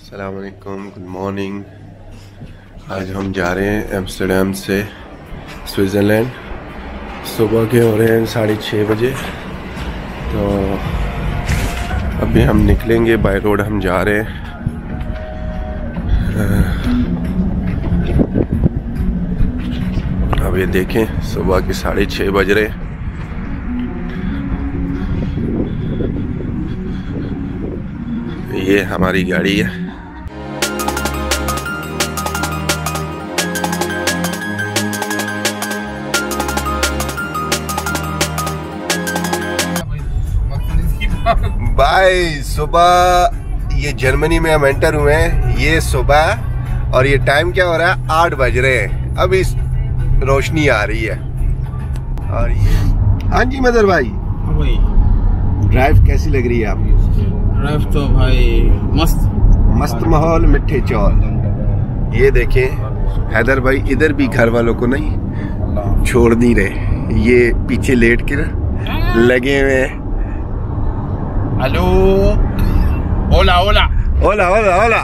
अस्सलाम वालेकुम, good morning. आज हम जा रहे हैं एम्स्टर्डम से स्विट्ज़रलैंड। सुबह के हो रहे हैं 6:30 बजे। तो अभी हम निकलेंगे, बाय रोड हम जा रहे हैं। अब ये देखें सुबह के 6:30 बज रहे हैं। ये हमारी गाड़ी है। भाई सुबह ये जर्मनी में हम एंटर हुए हैं, ये सुबह, और ये टाइम क्या हो रहा है, 8 बज रहे हैं। अभी रोशनी आ रही है। और ये हाँ जी मदर भाई, ड्राइव कैसी लग रही है आपकी? ड्राइव तो भाई मस्त माहौल, मिठे चौल। ये देखें हैदर भाई इधर भी घर वालों को नहीं छोड़ नहीं रहे, ये पीछे लेट के लगे हुए। हेलो, ओला ओला ओला ओला ओला।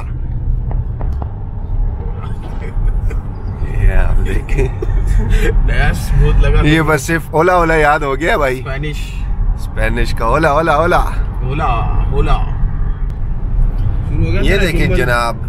ये आप देखें स्मूथ लगा। ये बस सिर्फ ओला ओला याद हो गया भाई। स्पेनिश का ओला ओला ओला ओला ओला। ये देखें जनाब,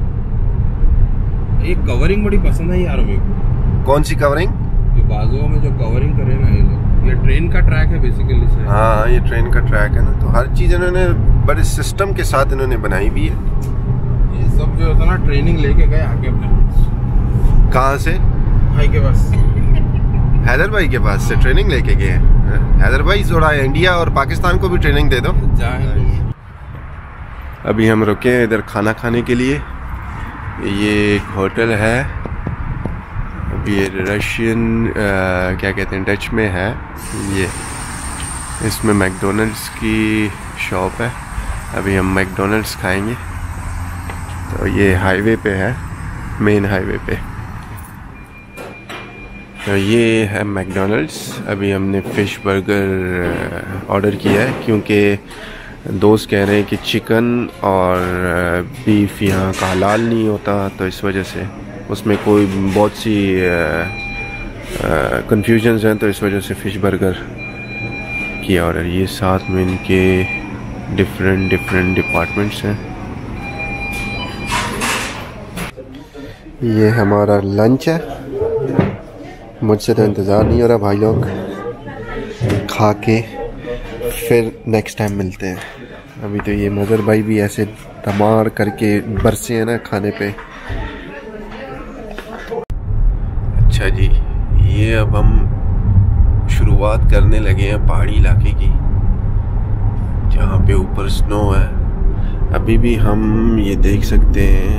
ये कवरिंग बड़ी पसंद है यार मेरे को। कौन सी कवरिंग? ये बाजुओं में जो कवरिंग करे ना ये लोग। ये ट्रेन का ट्रैक है बेसिकली से। हाँ ये ट्रेन का ट्रैक है ना, तो हर चीज इन्होंने बड़े सिस्टम के साथ इन्होंने बनाई भी है। ये सब जो होता ना ट्रेनिंग लेके गए आगे अपने। कहाँ से? भाई के पास, हैदर भाई के पास से ट्रेनिंग लेके गए हैं। हैदर भाई थोड़ा इंडिया और पाकिस्तान को भी ट्रेनिंग दे दो। अभी हम रुके हैं इधर खाना खाने के लिए। ये एक होटल है, अभी ये रशियन क्या कहते हैं, डच में है ये। इसमें मैकडोनल्ड्स की शॉप है। अभी हम मैकडोनल्ड्स खाएंगे। तो ये हाईवे पे है, मेन हाईवे पे। तो ये है मैकडोनल्ड्स। अभी हमने फ़िश बर्गर ऑर्डर किया है क्योंकि दोस्त कह रहे हैं कि चिकन और बीफ यहाँ का हलाल नहीं होता, तो इस वजह से उसमें कोई बहुत सी कन्फ्यूजन्स हैं, तो इस वजह से फ़िश बर्गर किया ऑर्डर। ये साथ में इनके डिफरेंट डिपार्टमेंट्स हैं। ये हमारा लंच है। मुझसे तो इंतज़ार नहीं हो रहा भाई लोग, खा के फिर नेक्स्ट टाइम मिलते हैं। अभी तो ये मदर भाई भी ऐसे धमार करके बरसे हैं ना खाने पे। अच्छा जी, ये अब हम शुरुआत करने लगे हैं पहाड़ी इलाके की, जहाँ पे ऊपर स्नो है। अभी भी हम ये देख सकते हैं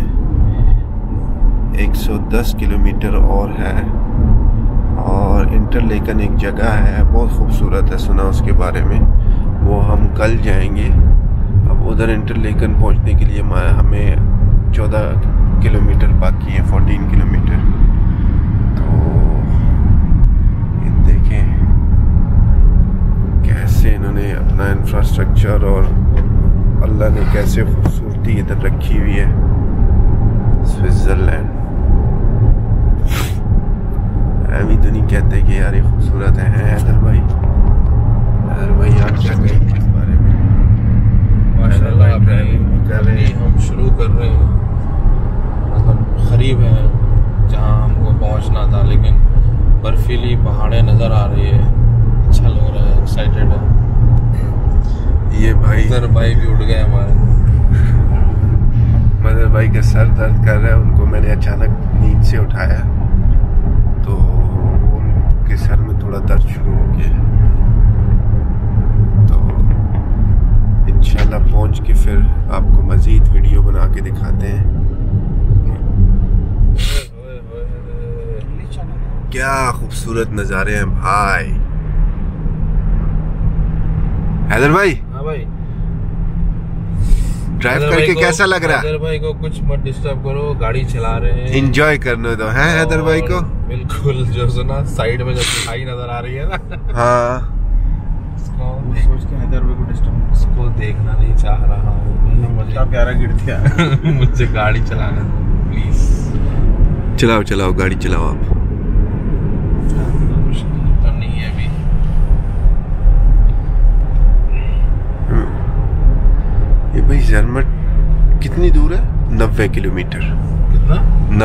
110 किलोमीटर और है। और इंटरलेकन एक जगह है, बहुत खूबसूरत है, सुना उसके बारे में। वो हम कल जाएंगे। अब उधर इंटरलेकन पहुंचने के लिए हमें 14 किलोमीटर बाकी है, 14 किलोमीटर। तो ये देखें कैसे इन्होंने अपना इंफ्रास्ट्रक्चर और अल्लाह ने कैसे खूबसूरती इधर रखी हुई है। स्विट्ज़रलैंड अभी तो नहीं कहते कि यार ये खूबसूरत है हैदर भाई। हैदर भाई आप क्या कहेंगे इस बारे में? माशाल्लाह हम शुरू कर रहे हैं, मतलब करीब हैं जहां हमको पहुंचना था, लेकिन बर्फीली पहाड़ें नज़र आ रही है। अच्छा लग रहा है, एक्साइटेड है। ये भाई मदर भाई भी उठ गए हमारे। मदर भाई का सर दर्द कर रहा है, उनको मैंने अचानक नींद से उठाया तो उनके सर में थोड़ा दर्द शुरू हो गया। तो इंशाल्लाह पहुंच के फिर आपको मज़ीद वीडियो बना के दिखाते हैं। क्या खूबसूरत नज़ारे हैं भाई। हैदर भाई, हाँ भाई, ड्राइव करके कैसा लग रहा है? हैदर भाई को कुछ मत डिस्टर्ब करो, गाड़ी चला रहे हैं, एंजॉय करने दो। है हैदर भाई को बिल्कुल। जो सुना साइड में जो खाई नजर आ रही है ना, हाँ सोच के हैदर भाई को डिस्टर्ब उसको देखना नहीं चाह रहा हूँ। मुझे प्यारा गिरती है। मुझे गाड़ी चलाने दो प्लीज। चलाओ चलाओ गाड़ी चलाओ आप। तो नहीं है अभी। ये भाई जरमट कितनी दूर है? 90 किलोमीटर। कितना?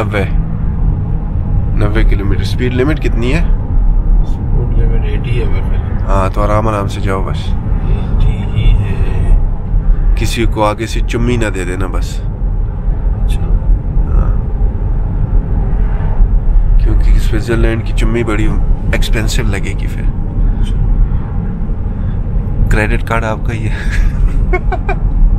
90 किलोमीटर। स्पीड लिमिट कितनी है? स्पीड लिमिट 80 है मेरे ख्याल। हाँ तो आराम से जाओ बस। 80 ही है। किसी को आगे से चुम्मी ना दे देना बस। अच्छा। हाँ। क्योंकि स्विट्जरलैंड की चुम्मी बड़ी एक्सपेंसिव लगेगी फिर। क्रेडिट कार्ड आपका ही है।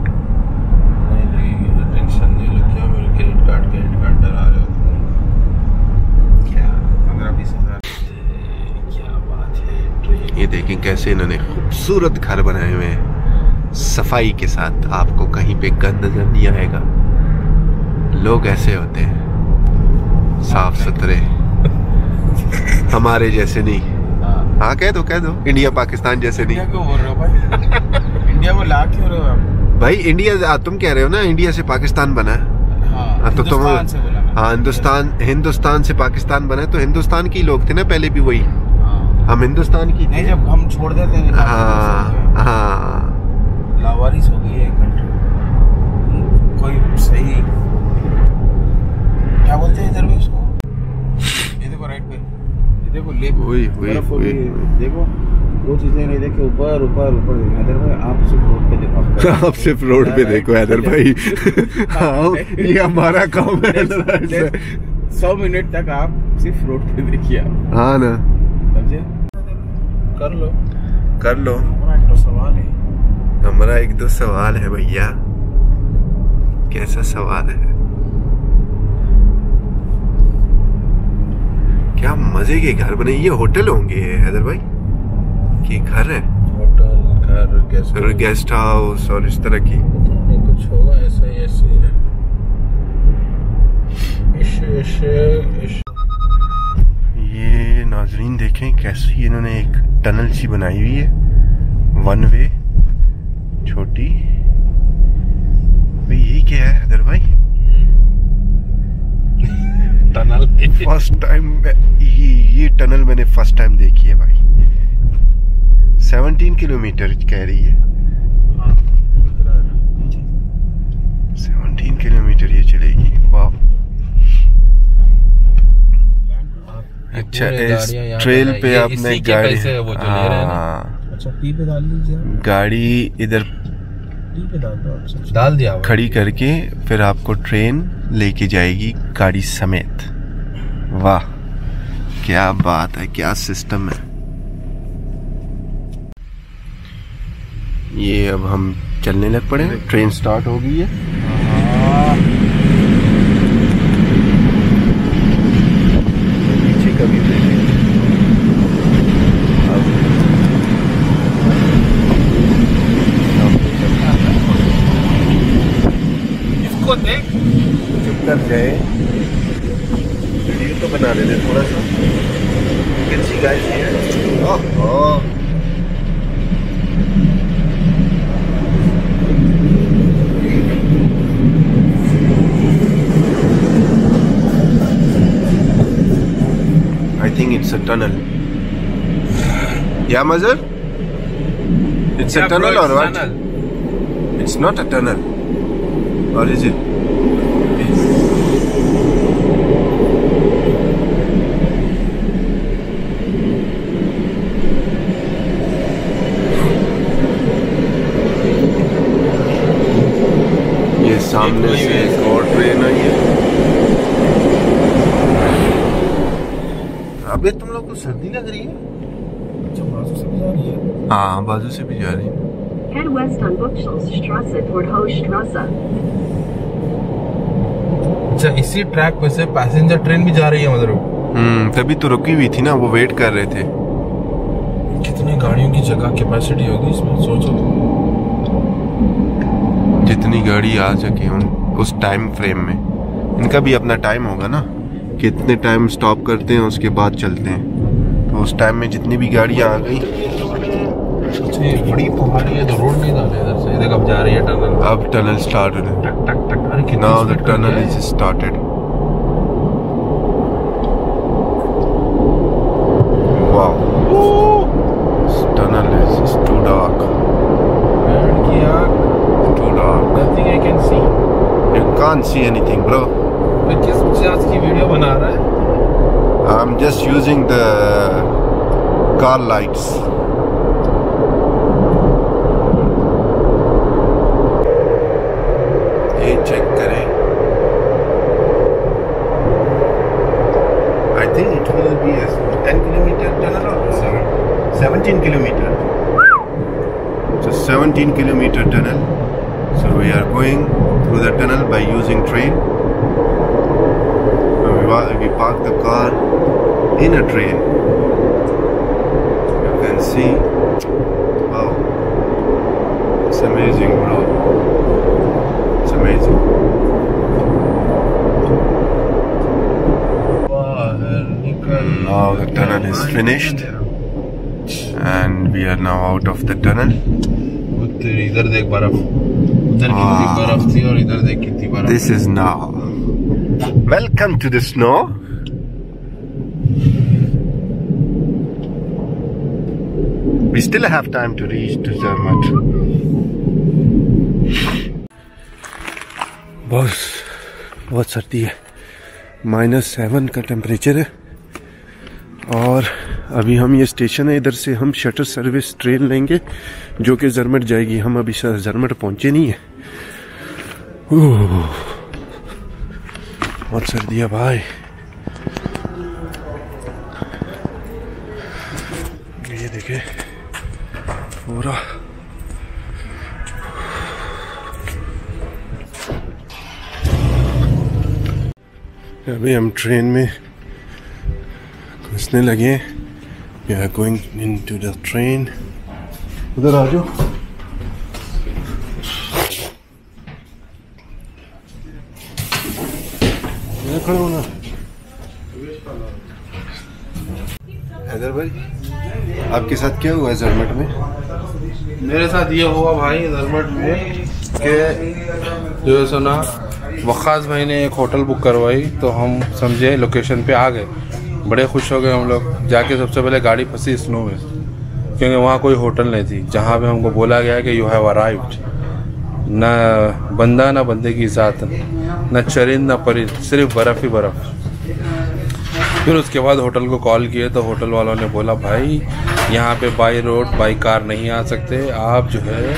डरा रहे हो क्या? 15-20 हज़ार। क्या बात है। ये देखें कैसे इन्होंने खूबसूरत घर बनाए हुए हैं सफाई के साथ। आपको कहीं पे गंद नजर नहीं आएगा। लोग ऐसे होते हैं साफ सुथरे, हमारे जैसे नहीं। हाँ कह दो इंडिया पाकिस्तान जैसे नहीं। क्यों बोल रहे हो भाई? इंडिया को ला क्यों रहे हो आप? भाई इंडिया तुम कह रहे हो ना इंडिया से पाकिस्तान बना है। हाँ, तो तुम हाँ हिंदुस्तान से पाकिस्तान बना तो हिंदुस्तान के लोग थे ना पहले भी वही। हम हिंदुस्तान की नहीं, जब हम छोड़ देते हैं। हाँ लावारिस हो गई है कंट्री। कोई सही क्या बोलते हैं इधर में उसको? ये देखो राइट पे, ये देखो लेफ्ट, देखो वो चीजें नहीं देखे। ऊपर इधर में आप सिर्फ रोड पे देखो। आप सिर्फ रोड पे देखो हैदर भाई। हाँ ये हमारा काम है। 100 मिनट तक आप सिर्फ रोड पे देखिए। हाँ ना समझे? कर लो। हमारा एक दो सवाल है भैया। कैसा सवाल है? क्या मजे के घर बने। ये होटल होंगे हैदर भाई कि घर है? होटल, घर, गेस्ट हाउस और इस तरह की कुछ होगा ऐसा ही। ये नाजरीन देखें कैसी इन्होंने एक टनल सी बनाई हुई है। 1 वे छोटी। ये क्या है हैदर भाई? टनल फर्स्ट टाइम ये टनल मैंने फर्स्ट टाइम देखी है भाई। 17 किलोमीटर कह रही है। 17 किलोमीटर ये चलेगी। वाह। अच्छा इस ट्रेल पे आपने गाड़ी गाड़ी इधर डाल दिया खड़ी करके फिर आपको ट्रेन लेके जाएगी गाड़ी समेत। वाह क्या बात है, क्या सिस्टम है। ये अब हम चलने लग पड़े। ट्रेन स्टार्ट हो गई है। पीछे कभी इसको देख, चुप कर जाए। वीडियो तो बना देते थोड़ा सा। कैसी गाइस है। ओह I think it's a tunnel. Yeah, Mazhar? It's a tunnel or what? It's not a tunnel. Or is it? ये सामने से एक और ट्रेन आई है। अबे तुम लोग को सर्दी लग रही है? अच्छा बाजू से भी जा रही है? हाँ बाजू से भी जा रही है। Head west on Buchholzstraße toward Hochstraße. अच्छा इसी ट्रैक पे से पैसेंजर ट्रेन भी जा रही है मतलब? तभी तो रुकी हुई थी ना, वो वेट कर रहे थे। कितनी गाड़ियों की जगह कैपेसिटी होगी इसमें सोचो। जितनी गाड़ी आ सके उस टाइम फ्रेम में। इनका भी अपना टाइम होगा ना, कितने टाइम स्टॉप करते हैं उसके बाद चलते हैं। तो उस टाइम में जितनी भी गाड़ियां आ गई अच्छा ये बड़ी पहाड़ी है तो रोड नहीं डाले इधर से, देख अब जा रही है टनल। अब टनल स्टार्टेड है। टक टक टक, अरे कितना now the tunnel is started. Wow, tunnel is too dark, too dark, nothing I can see। you can't see anything bro। मैं किस चीज़ की वीडियो बना रहा है? I'm just using the car lights। ये चेक करें। I think it will be a 10 kilometer tunnel or 17 kilometer। It's a 17 kilometer tunnel। So we are going through the tunnel by using train। We park the car in a train। You can see, wow, it's amazing bro, it's amazing। Now the tunnel is finished and we are now out of the tunnel। इधर देख बर्फ, उधर कितनी बर्फ थी और इधर देख कितनी बर्फ। This is now, welcome to the snow। We still have time to reach to Zermatt। बहुत सर्दी है, -7 का टेम्परेचर है। और अभी हम ये स्टेशन है, इधर से हम शटल सर्विस ट्रेन लेंगे जो कि जरमट जाएगी। हम अभी जरमट पहुंचे नहीं है। बहुत सर्दी है भाई। ये देखे पूरा अभी हम ट्रेन में घुसने लगे। We are going into the train। उधर आ जाओ। खड़े होना। हैदर भाई, आपके साथ क्या हुआ है जरमट में? मेरे साथ ये हुआ भाई जरमट में कि जो है सुना, वक़ास भाई ने एक होटल बुक करवाई तो हम समझे लोकेशन पे आ गए। बड़े खुश हो गए हम लोग। जाके सबसे पहले गाड़ी फंसी स्नो में, क्योंकि वहाँ कोई होटल नहीं थी जहाँ पे हमको बोला गया कि यू हैव अराइव्ड। ना बंदा ना बंदे की ज़ात, न चरिंद न परिंद, सिर्फ बर्फ़ ही बर्फ़। फिर उसके बाद होटल को कॉल किए तो होटल वालों ने बोला भाई यहाँ पे बाई रोड बाई कार नहीं आ सकते, आप जो है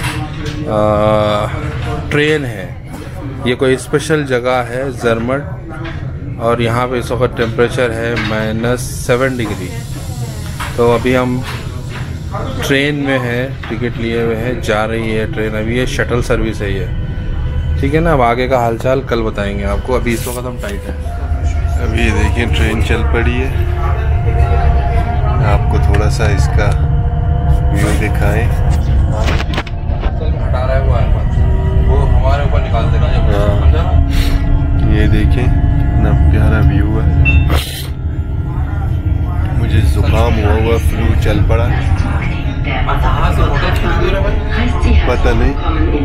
ट्रेन है, ये कोई स्पेशल जगह है जरमट, और यहाँ पे इस वक्त टेम्परेचर है -7 डिग्री। तो अभी हम ट्रेन में है, टिकट लिए हुए हैं, जा रही है ट्रेन। अभी ये शटल सर्विस है ये, ठीक है ना। अब आगे का हालचाल कल बताएंगे आपको। अभी इस वक्त हम टाइट है। अभी देखिए ट्रेन चल पड़ी है। आपको थोड़ा सा इसका व्यू दिखाएं। हटा रहा है वो हमारे ऊपर निकाल देगा। ये देखें कितना प्यारा व्यू है। मुझे जुकाम हुआ फ्लू चल पड़ा। पता नहीं।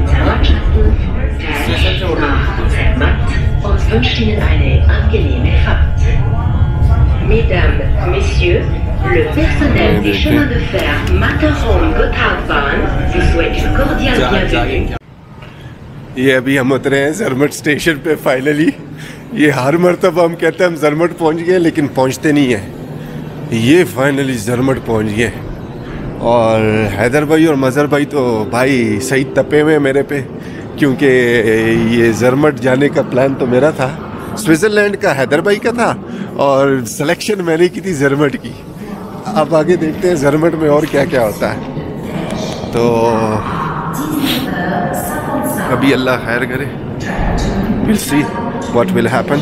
Le personnel des chemins de fer Matterhorn-Gotthardbahn vous souhaite une cordiale bienvenue। ये अभी हम उतरे हैं जरमट स्टेशन पे फाइनली। ये हर मरतबा हम कहते हैं हम जरमट पहुंच गए, लेकिन पहुंचते नहीं हैं। ये फाइनली जरमट पहुंच गए। और हैदर भाई और मज़हर भाई तो भाई सही तपे हुए मेरे पे, क्योंकि ये जरमट जाने का प्लान तो मेरा था, स्विट्ज़रलैंड का हैदर भाई का था, और सिलेक्शन मैंने की थी जरमट की। अब आगे देखते हैं जरमट में और क्या क्या होता है। तो अभी अल्लाह खैर करे, will see what will happen.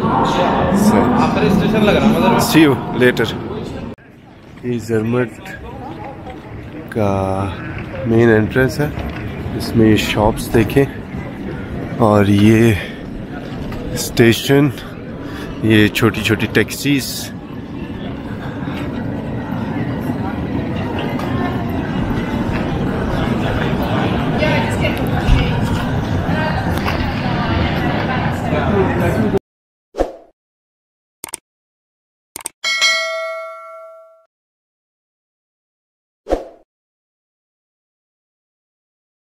See you later. ये जरमट का मेन एंट्रेंस है। इसमें ये शॉप्स देखें, और ये स्टेशन, ये छोटी छोटी टैक्सीज।